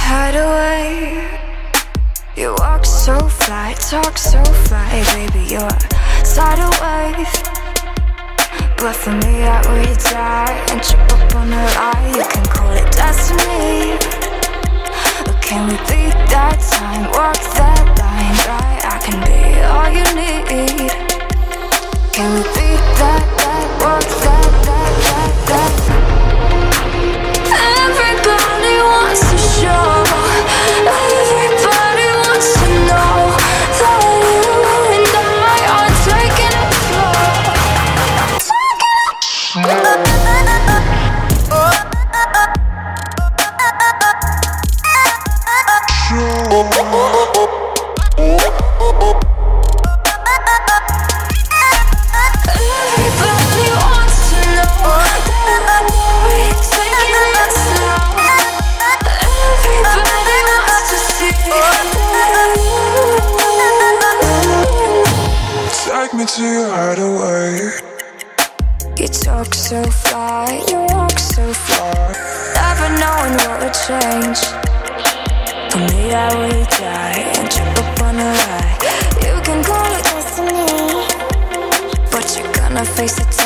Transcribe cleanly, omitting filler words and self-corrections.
hideaway. You walk so fly, talk so fly, baby, you're sideways. But for me, I would die and trip up on a lie. You can call it destiny, but can we beat that time? Walk that line right, I can be all you need. Can we beat that, walk that? Everybody wants to show, everybody wants to know that you and I are taking it Everybody wants to know that we're taking it slow. Everybody wants to see Take me to your hideaway. you talk so fly, you walk so far, never knowing what would change. For me, I would die and trip up on a lie. You can call it destiny, but you're gonna face it